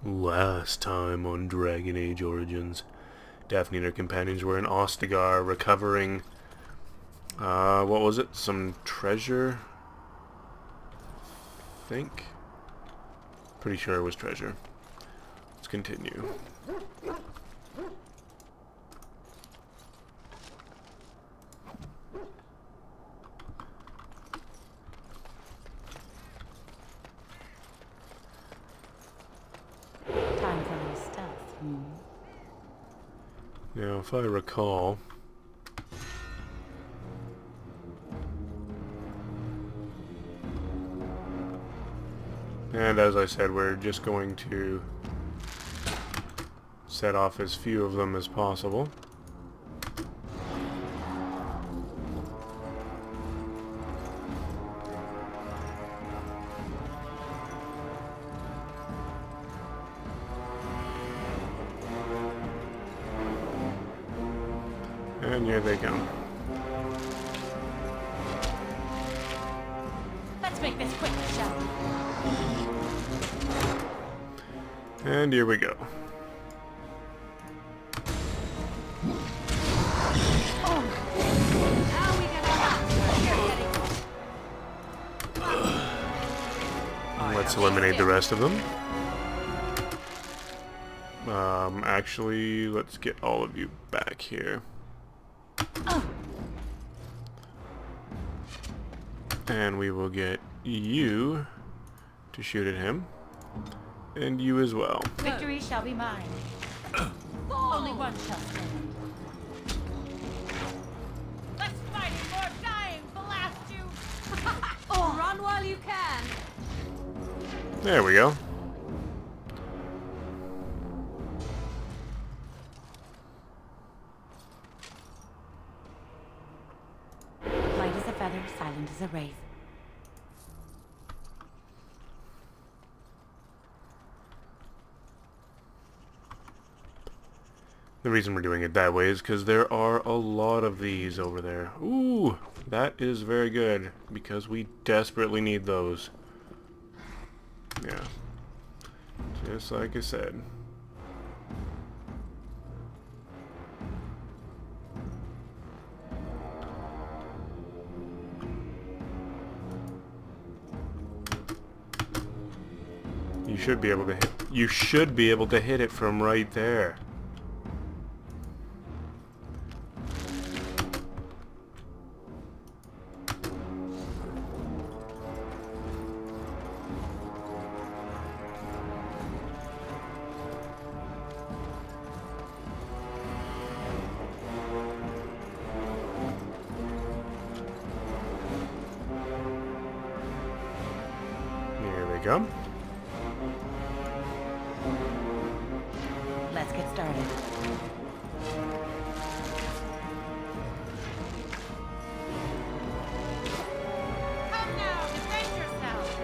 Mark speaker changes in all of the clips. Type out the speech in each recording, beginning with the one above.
Speaker 1: Last time on Dragon Age Origins, Daphne and her companions were in Ostagar recovering, what was it? Some treasure? I think? Pretty sure it was treasure. Let's continue.
Speaker 2: Time for a little stealth.
Speaker 1: Now, if I recall, and as I said, we're just going to set off as few of them as possible. And here they come.
Speaker 2: Let's make this quick, shall we?
Speaker 1: And here we go.
Speaker 2: Now we get
Speaker 1: Let's eliminate the rest of them. Actually, let's get all of you back here. And we will get you to shoot at him. And you as well.
Speaker 2: Victory shall be mine. Only one shall stand. Less fighting, more dying, blast you! Run while you can!
Speaker 1: There we go.
Speaker 2: Light as a feather, silent as a wraith.
Speaker 1: The reason we're doing it that way is because there are a lot of these over there. Ooh, that is very good, because we desperately need those. Yeah. Just like I said. You should be able to hit it from right there. Here they come.
Speaker 2: Let's get started. Come now, defend yourself!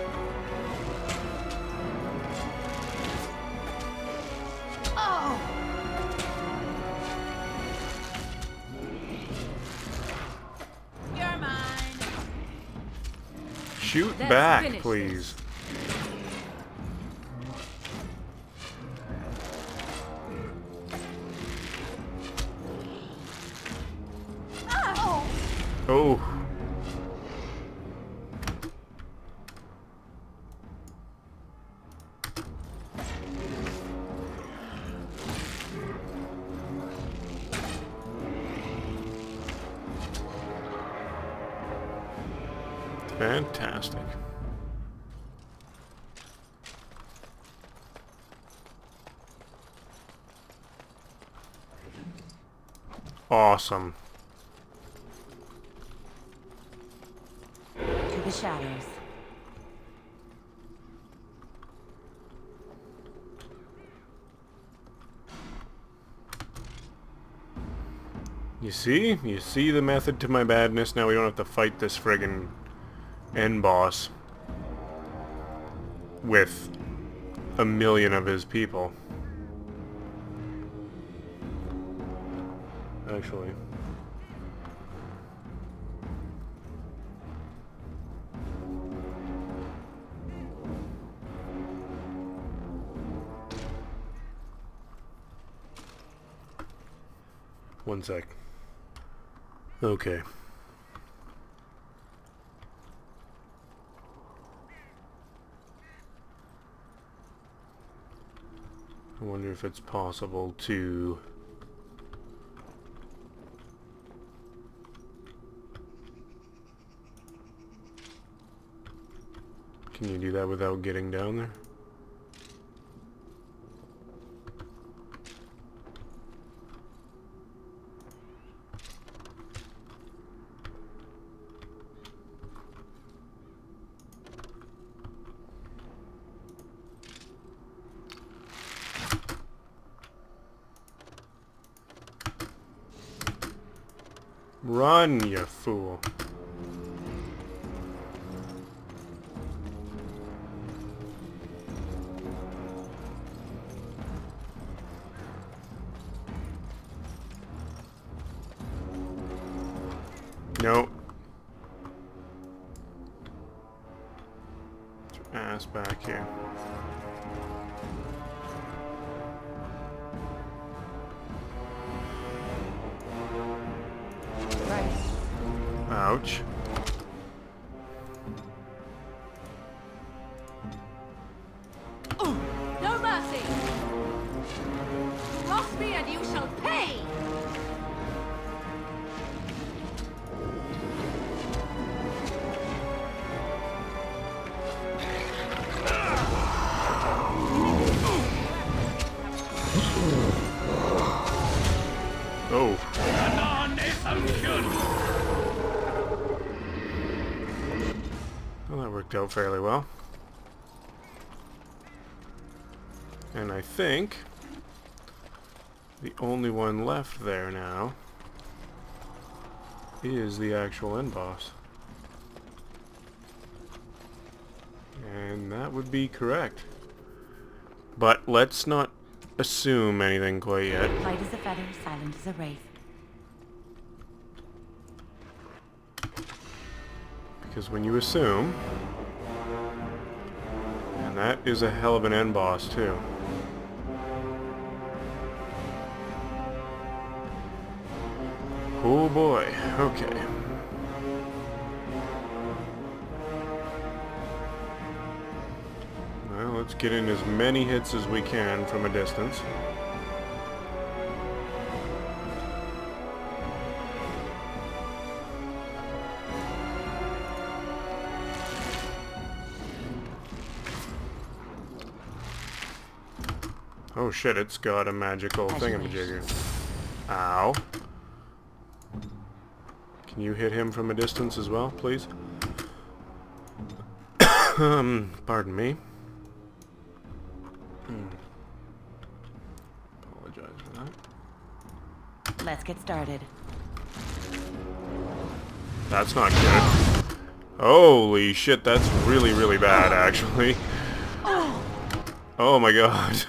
Speaker 2: Oh! You're mine!
Speaker 1: Shoot
Speaker 2: Let's
Speaker 1: back,
Speaker 2: finish
Speaker 1: please. Oh. Fantastic. Awesome.
Speaker 2: To the shadows.
Speaker 1: You see? You see the method to my madness? Now we don't have to fight this friggin' end boss with a million of his people. Actually. 1 sec. Okay. I wonder if it's possible to... Can you do that without getting down there? Run, you fool. Nope. Get your ass back here. Ouch.
Speaker 2: No mercy! Cross me and you shall pay!
Speaker 1: Oh. Well, that worked out fairly well. And I think the only one left there now is the actual end boss. And that would be correct. But let's not assume anything quite yet.
Speaker 3: Light as a feather, silent as a wraith.
Speaker 1: Because when you assume... And that is a hell of an end boss, too. Oh boy, okay. Well, let's get in as many hits as we can from a distance. Oh shit, it's got a magical thingamajigger. Ow. Can you hit him from a distance as well, please? Pardon me. Apologize for that.
Speaker 3: Let's get started.
Speaker 1: That's not good. Holy shit, that's really, really bad, actually. Oh my god.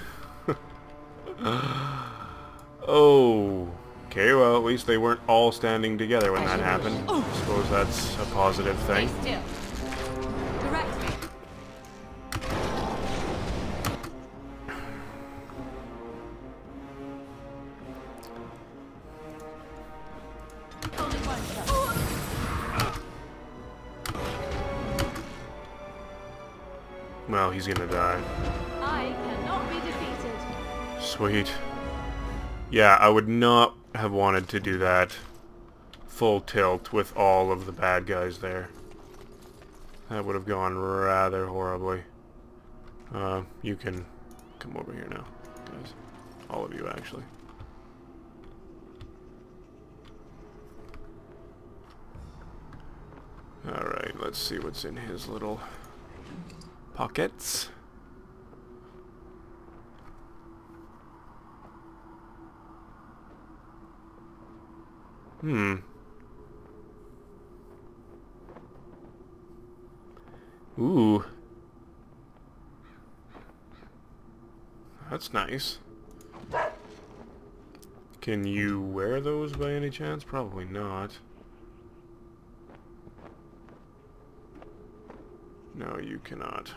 Speaker 1: Oh. Okay, well, at least they weren't all standing together when that happened. I suppose that's a positive thing.
Speaker 2: Stay still. Direct me. Only one shot.
Speaker 1: Well, he's gonna die.
Speaker 2: I cannot be defeated.
Speaker 1: Sweet. Yeah, I would not have wanted to do that full tilt with all of the bad guys there. That would have gone rather horribly. You can come over here now, guys. All of you, actually. Alright, let's see what's in his little pockets. Ooh. That's nice. Can you wear those by any chance? Probably not. No, you cannot.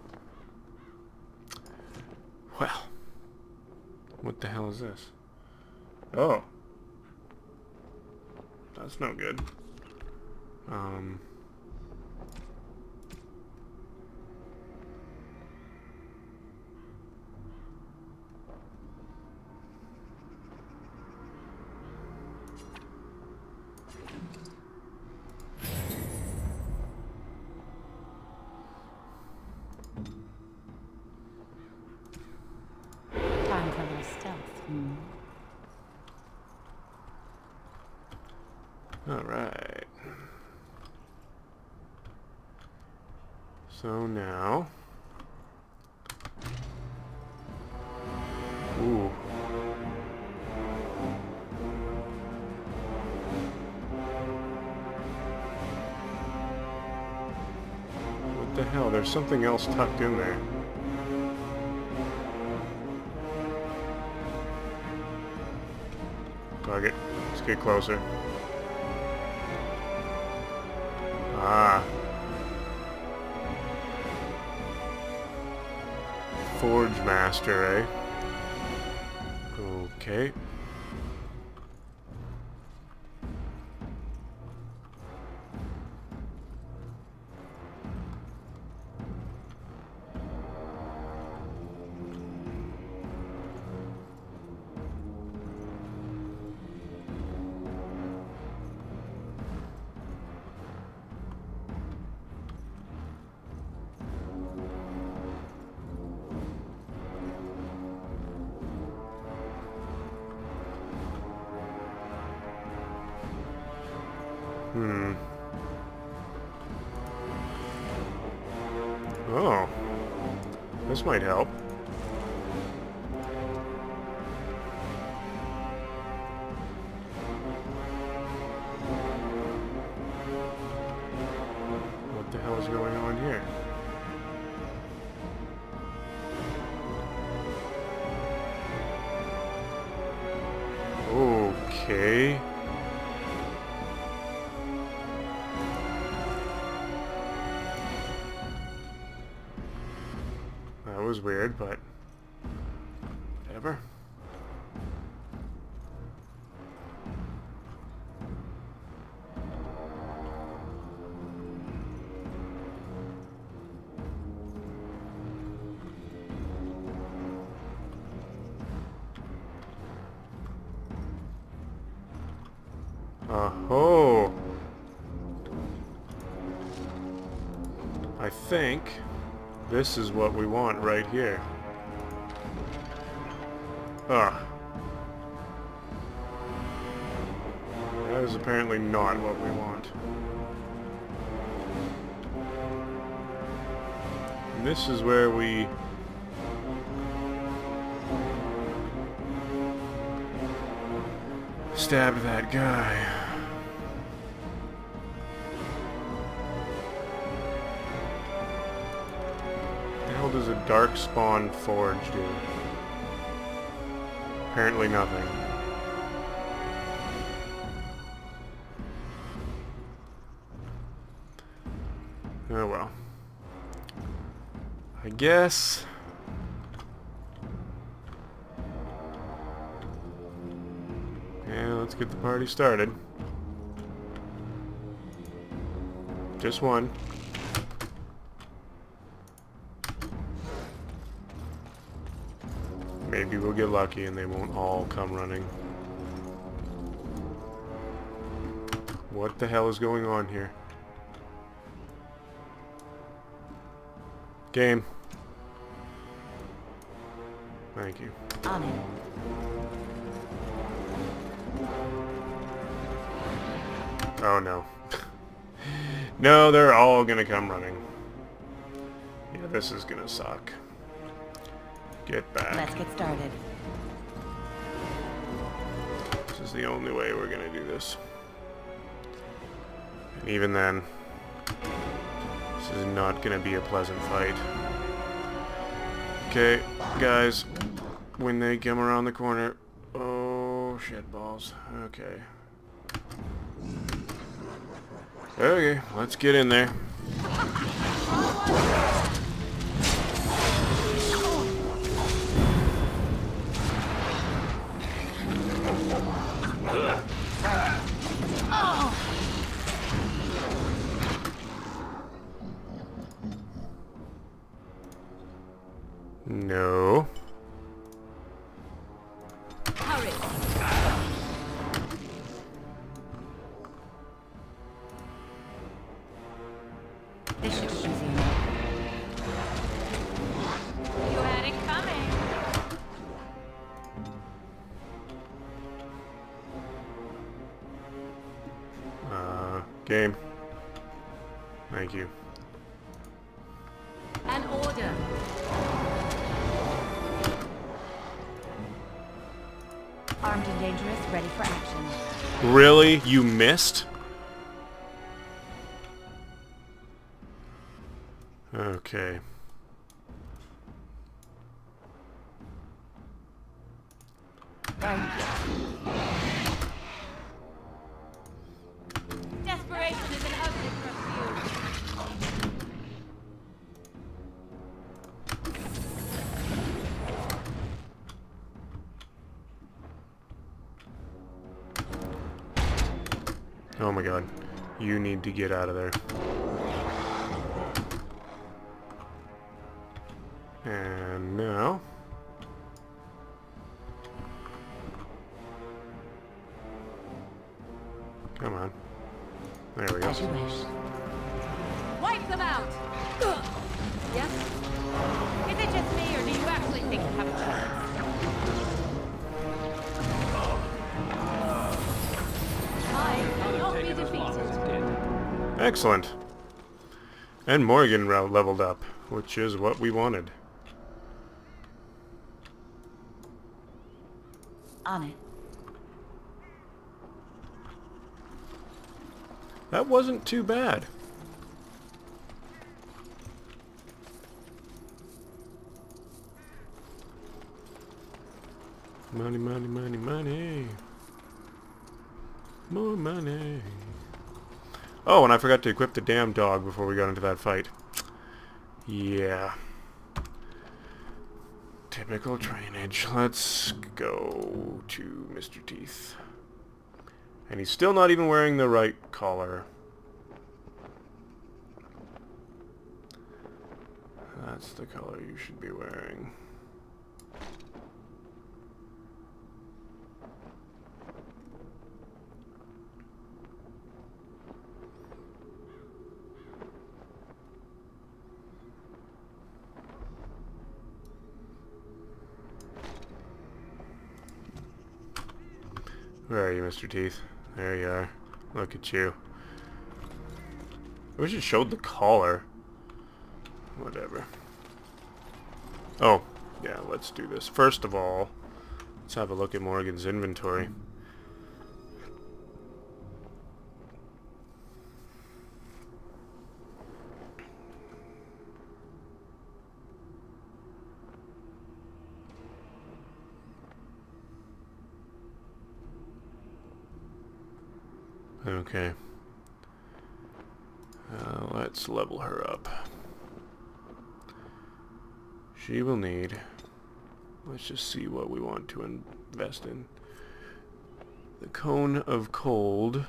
Speaker 1: Well. What the hell is this? Oh. That's no good.
Speaker 3: Time for a little stealth.
Speaker 1: Alright. So now... Ooh. What the hell? There's something else tucked in there. Target. Let's get closer. Ah. Forge Master, eh? Okay. Oh. This might help. What the hell is going on here? Okay. That was weird, but whatever. Oh, I think this is what we want right here. Ah. That is apparently not what we want. And this is where we... stabbed that guy. What the hell does a Darkspawn Forge do? Apparently nothing. Oh well. I guess... yeah, let's get the party started. Just one. Maybe we'll get lucky and they won't all come running. What the hell is going on here? Game. Thank you.
Speaker 3: On it.
Speaker 1: Oh no. No, they're all gonna come running. Yeah, this is gonna suck. Get back.
Speaker 3: Let's get started.
Speaker 1: This is the only way we're gonna do this. And even then, this is not gonna be a pleasant fight. Okay, guys, when they come around the corner... oh, shit balls. Okay. Okay, let's get in there. No.
Speaker 2: Hurry.
Speaker 3: This should be easy enough.
Speaker 2: You had it coming.
Speaker 1: Game. Thank you.
Speaker 2: An order.
Speaker 3: Armed and dangerous, ready for action.
Speaker 1: Really? You missed? Okay.
Speaker 3: Right.
Speaker 2: Desperation is an ugly perfume.
Speaker 1: Oh my god. You need to get out of there. And now... Come on. There we go.
Speaker 3: As you wish.
Speaker 2: Wipe them out. Yes? Is it just me, or do you actually think you have a chance? I cannot be defeated.
Speaker 1: Excellent. And Morgan leveled up, which is what we wanted.
Speaker 3: On it.
Speaker 1: That wasn't too bad. Money, money, money, money. More money. Oh, and I forgot to equip the damn dog before we got into that fight. Yeah. Typical trainage. Let's go to Mr. Teeth. And he's still not even wearing the right collar. That's the color you should be wearing. Where are you, Mr. Teeth? There you are. Look at you. I wish it showed the collar. Whatever. Oh, yeah, let's do this. First of all, let's have a look at Morgan's inventory. Okay. Let's level her up. She will need... Let's just see what we want to invest in. The Cone of Cold.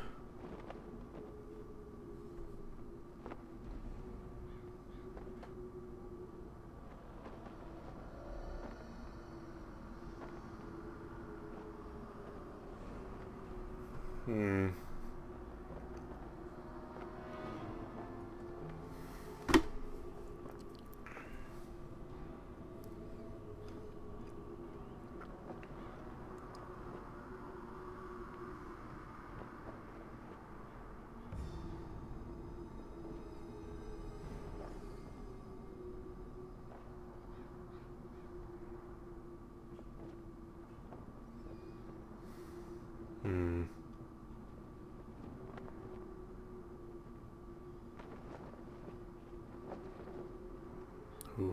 Speaker 1: Ooh.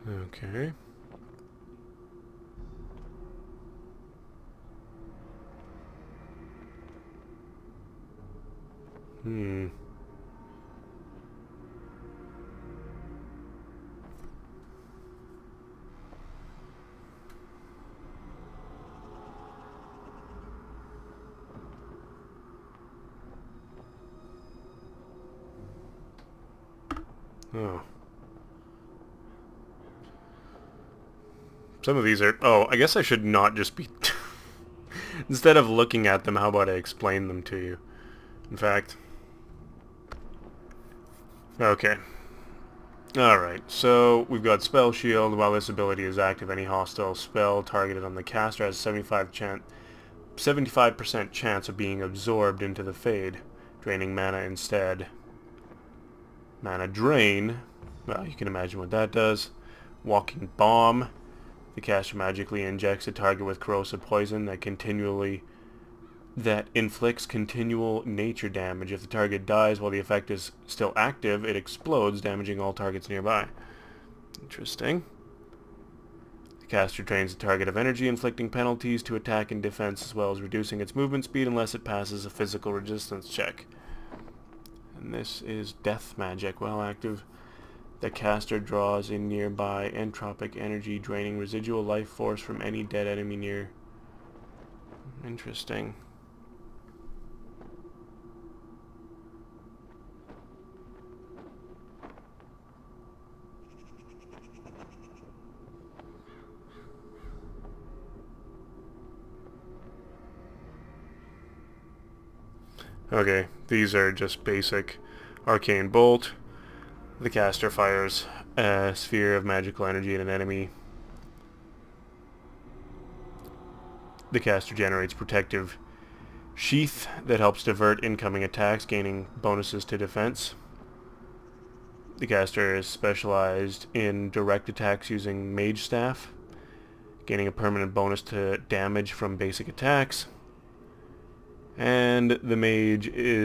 Speaker 1: Okay. Hmm. Oh. Some of these are... Oh, I guess I should not just be... Instead of looking at them, how about I explain them to you? In fact... Okay. Alright, so we've got Spell Shield. While this ability is active, any hostile spell targeted on the caster has a 75% chance of being absorbed into the Fade, draining mana instead. Mana Drain, well, you can imagine what that does. Walking Bomb. The caster magically injects a target with corrosive poison that inflicts continual nature damage. If the target dies while the effect is still active, it explodes, damaging all targets nearby. Interesting. The caster drains the target of energy, inflicting penalties to attack and defense, as well as reducing its movement speed unless it passes a physical resistance check. And this is Death Magic. While active, the caster draws in nearby entropic energy, draining residual life force from any dead enemy near. Interesting. Okay, these are just basic Arcane Bolt. The caster fires a sphere of magical energy at an enemy. The caster generates Protective Sheath that helps divert incoming attacks, gaining bonuses to defense. The caster is specialized in direct attacks using Mage Staff, gaining a permanent bonus to damage from basic attacks. And the mage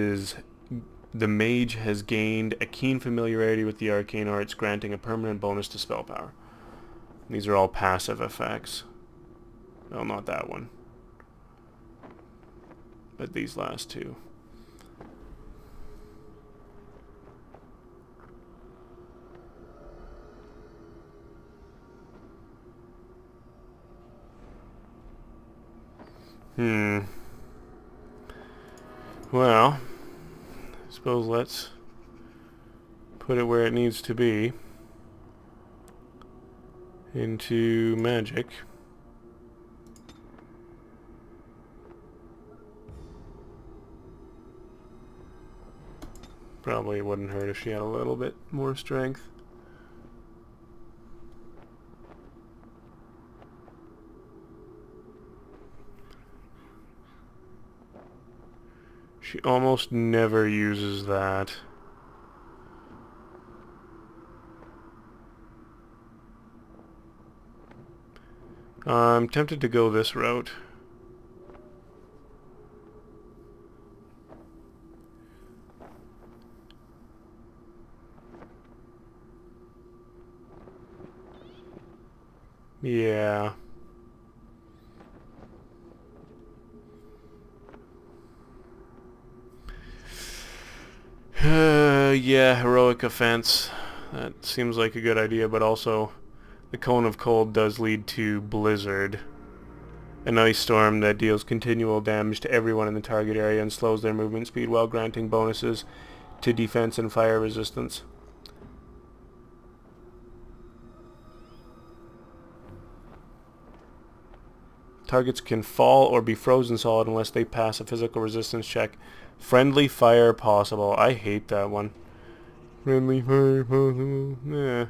Speaker 1: has gained a keen familiarity with the arcane arts, granting a permanent bonus to spell power. These are all passive effects. Well, not that one, but these last two. Well, I suppose let's put it where it needs to be. Into magic. Probably wouldn't hurt if she had a little bit more strength. She almost never uses that. I'm tempted to go this route. Yeah. Yeah, Heroic Offense. That seems like a good idea, but also the Cone of Cold does lead to Blizzard, an ice storm that deals continual damage to everyone in the target area and slows their movement speed while granting bonuses to defense and fire resistance. Targets can fall or be frozen solid unless they pass a physical resistance check. Friendly fire possible. I hate that one. Friendly fire possible. Yeah.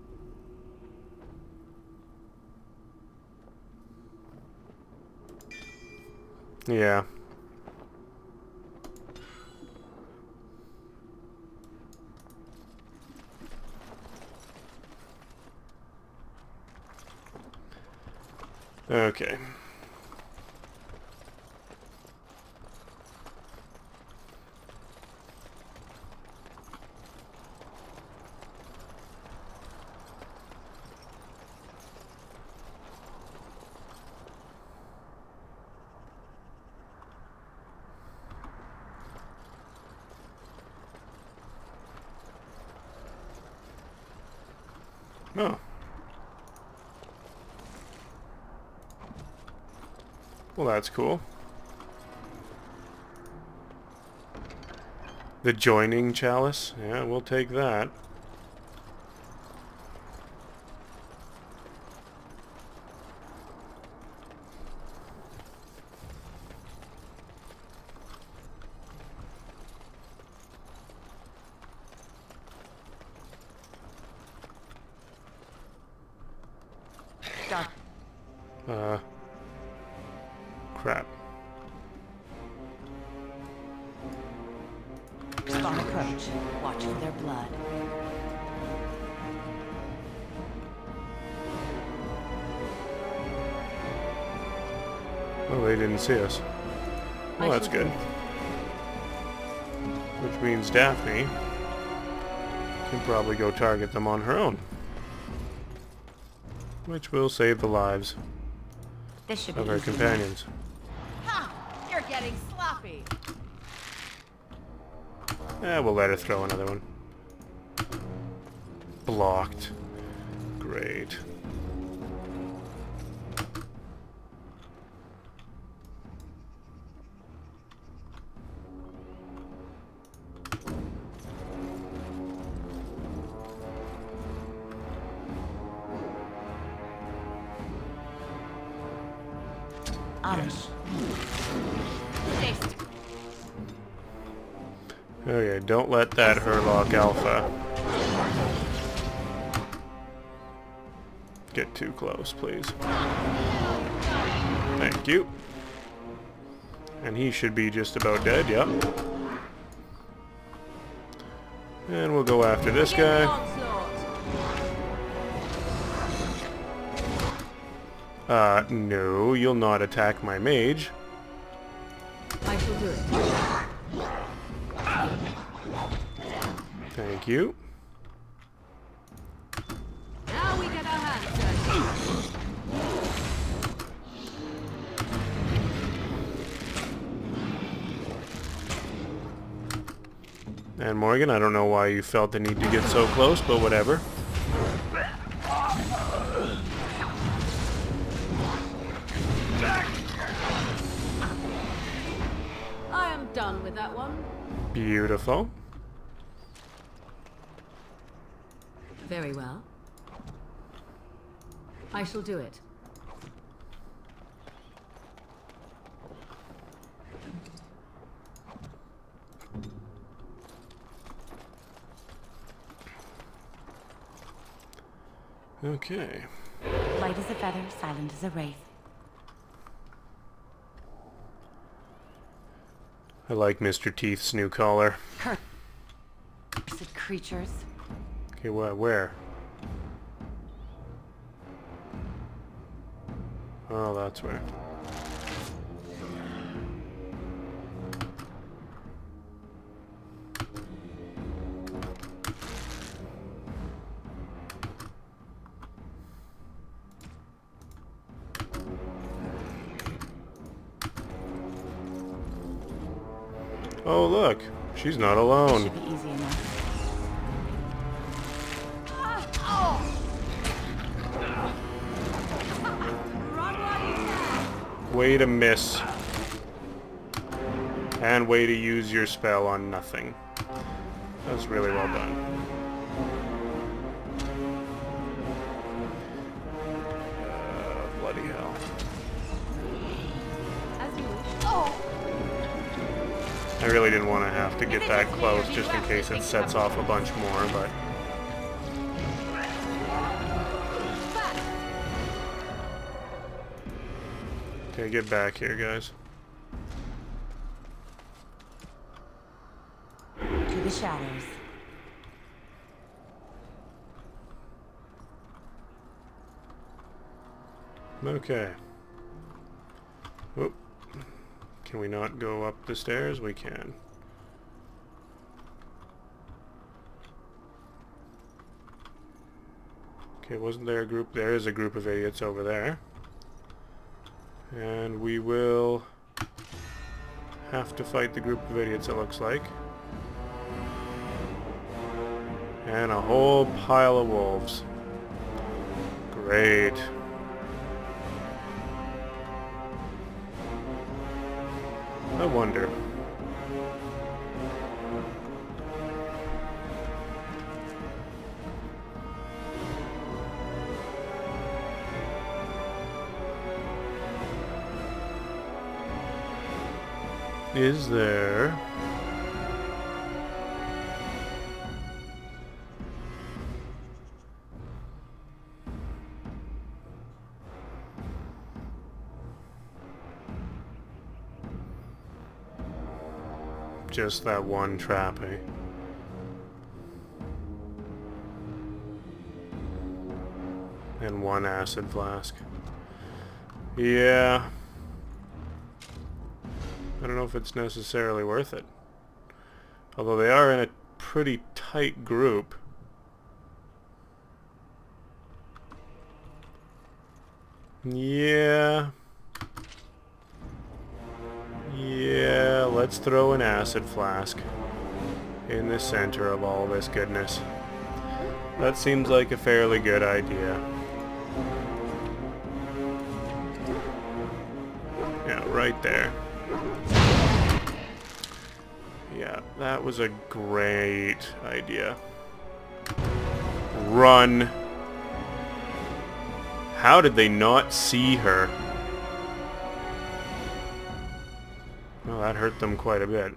Speaker 1: Yeah. Okay. Oh. Well, that's cool. The joining chalice? Yeah, we'll take that.
Speaker 3: Dark.
Speaker 1: Crap.
Speaker 3: Spawn approach. Watch for their blood.
Speaker 1: Oh, they didn't see us. Well, that's good. Which means Daphne can probably go target them on her own. Which will save the lives
Speaker 3: This should be
Speaker 1: of her
Speaker 3: easy enough.
Speaker 1: companions.
Speaker 2: Ha! You're getting sloppy.
Speaker 1: We'll let her throw another one. Blocked. Great.
Speaker 3: Yes.
Speaker 2: Taste.
Speaker 1: Okay, don't let that Herlock Alpha get too close, please. Thank you. And he should be just about dead, yep. And we'll go after this guy. No, you'll not attack my mage.
Speaker 2: I shall do it.
Speaker 1: Thank you.
Speaker 2: Now we get our hands dirty.
Speaker 1: And Morgan, I don't know why you felt the need to get so close, but whatever.
Speaker 2: I am done with that one.
Speaker 1: Beautiful.
Speaker 2: Very well. I shall do it.
Speaker 1: Okay.
Speaker 3: Light as a feather, silent as a wraith.
Speaker 1: I like Mr. Teeth's new collar.
Speaker 3: Cursed creatures.
Speaker 1: Okay, where? Oh, that's where. Oh, look. She's not
Speaker 3: This
Speaker 1: alone.
Speaker 3: should be easy enough.
Speaker 2: Run while you can.
Speaker 1: Way to miss. And way to use your spell on nothing. That was really well done. Bloody hell.
Speaker 2: As you wish. Oh!
Speaker 1: I really didn't want to have to get that close just in case it sets off a bunch more, but... Okay, get back here, guys.
Speaker 3: To the shadows.
Speaker 1: Okay. Oop. Can we not go up the stairs? We can. Okay, wasn't there a group? There is a group of idiots over there. And we will have to fight the group of idiots, it looks like. And a whole pile of wolves. Great. I wonder. Is there... just that one trap, eh? And one acid flask. Yeah. I don't know if it's necessarily worth it. Although they are in a pretty tight group. Yeah. Yeah, let's throw an acid flask in the center of all this goodness. That seems like a fairly good idea. Yeah, right there. Yeah, that was a great idea. Run! How did they not see her? Well, that hurt them quite a bit.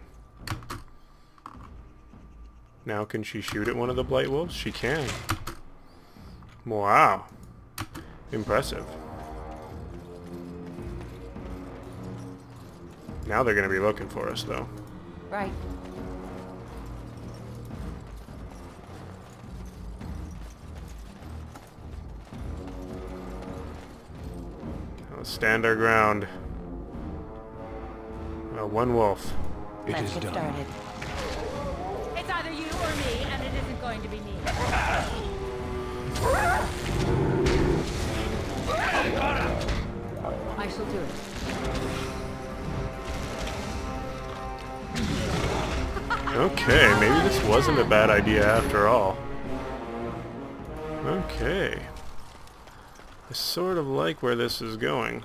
Speaker 1: Now can she shoot at one of the Blight Wolves? She can. Wow. Impressive. Now they're going to be looking for us, though.
Speaker 3: Right.
Speaker 1: Let's stand our ground. One wolf.
Speaker 3: Let's get started.
Speaker 2: It's either you or me, and it isn't going to be me. I shall do it.
Speaker 1: Okay, maybe this wasn't a bad idea after all. Okay. I sort of like where this is going.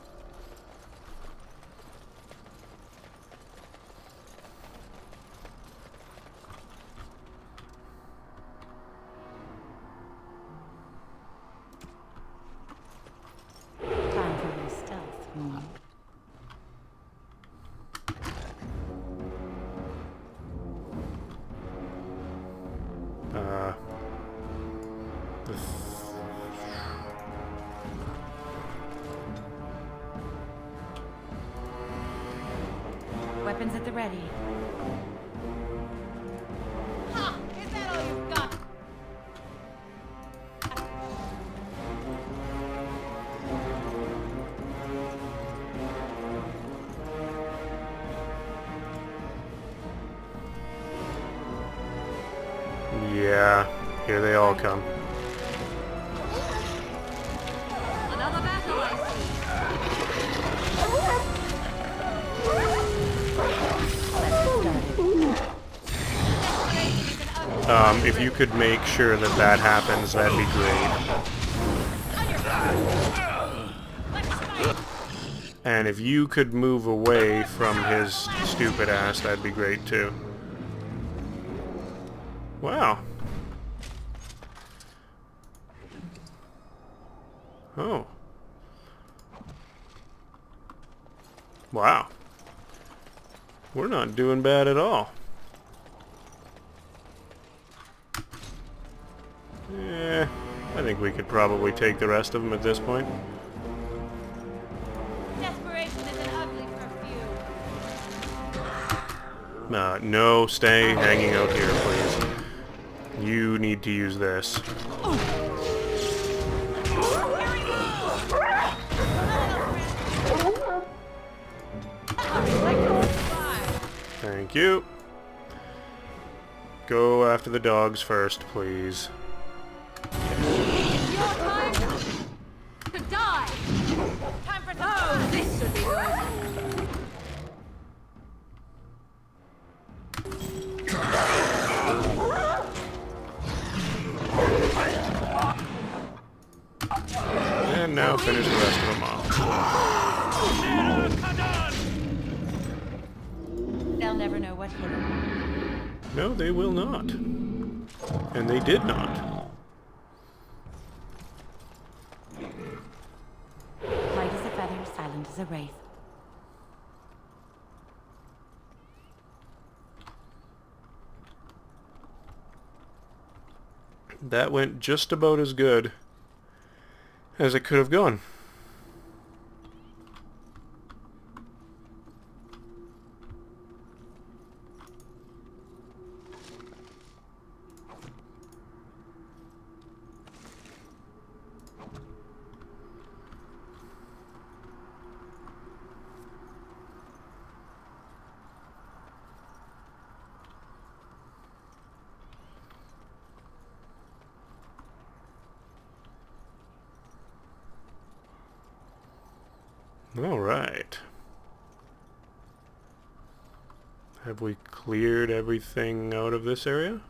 Speaker 3: Time for your stealth. Weapons at the ready.
Speaker 2: Ha! Is that all you've got?
Speaker 1: Yeah, here they all come.
Speaker 2: Another battle, I see.
Speaker 1: If you could make sure that that happens, that'd be great. And if you could move away from his stupid ass, that'd be great too. Wow. Oh. Wow. We're not doing bad at all. Yeah, I think we could probably take the rest of them at this point.
Speaker 2: Desperation is an ugly perfume.
Speaker 1: No, stay hanging out here, please. You need to use this. Thank you. Go after the dogs first, please.
Speaker 2: It's your time to die. Time for oh, this should be good.
Speaker 1: now finish the rest of them off.
Speaker 3: They'll never know what hit them.
Speaker 1: No, they will not. And they did not.
Speaker 3: Light as a feather, silent as a wraith.
Speaker 1: That went just about as good as it could have gone. All right. Have we cleared everything out of this area?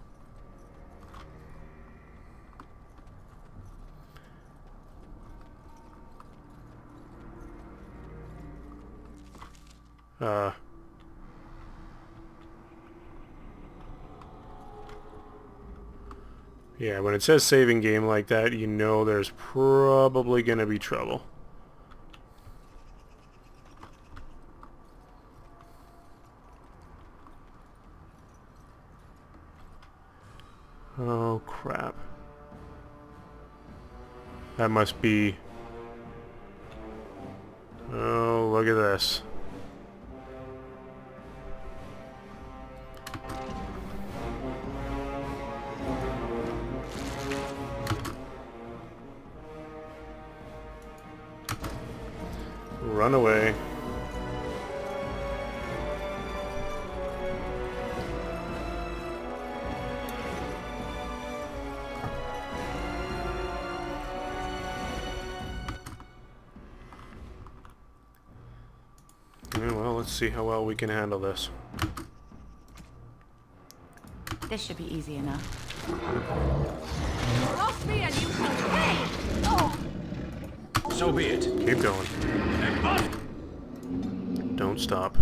Speaker 1: Yeah, when it says saving game like that, you know there's probably gonna be trouble. Oh, crap. That must be... Oh, look at this. Run away. Yeah, well, let's see how well we can handle this.
Speaker 3: This should be easy enough.
Speaker 2: Lost me and you can pay! Oh!
Speaker 4: So be it.
Speaker 1: Keep going. Don't stop.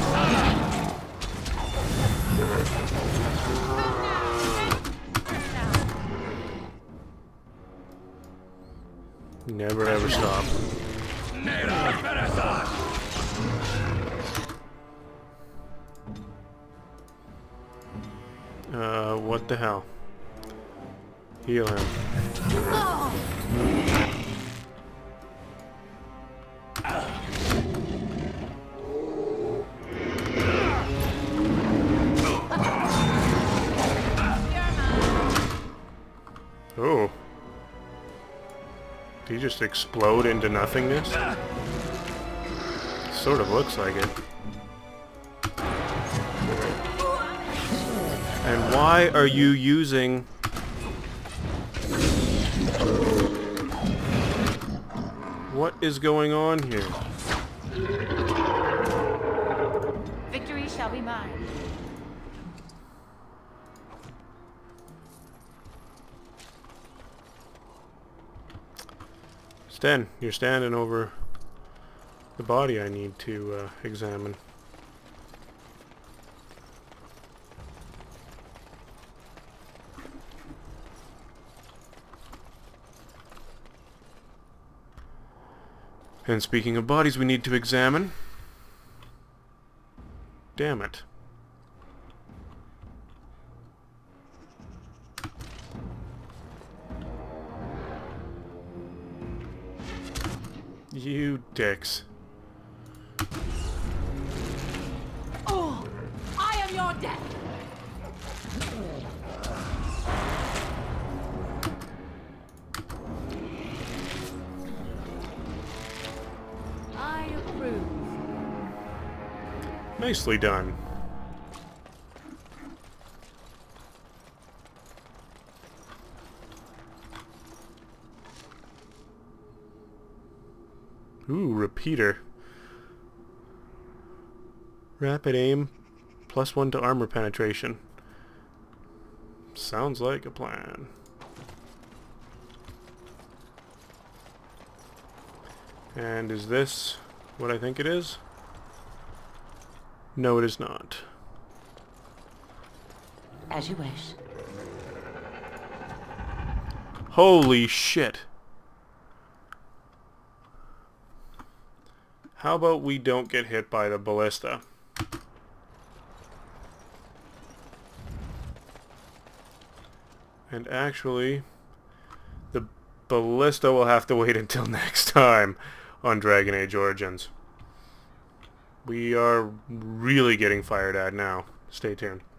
Speaker 1: Never ever stop. What the hell? Heal him. Oh. Did he just explode into nothingness? Sort of looks like it. And why are you using... What is going on here?
Speaker 3: Victory shall be mine.
Speaker 1: Sten, you're standing over the body I need to examine. And speaking of bodies we need to examine... Damn it. You dicks.
Speaker 2: Oh! I am your death! I approve.
Speaker 1: Nicely done. Ooh, repeater. Rapid aim, +1 to armor penetration. Sounds like a plan. And is this what I think it is? No, it is not.
Speaker 3: As you wish.
Speaker 1: Holy shit. How about we don't get hit by the ballista? And actually, the ballista will have to wait until next time on Dragon Age Origins. We are really getting fired at now. Stay tuned.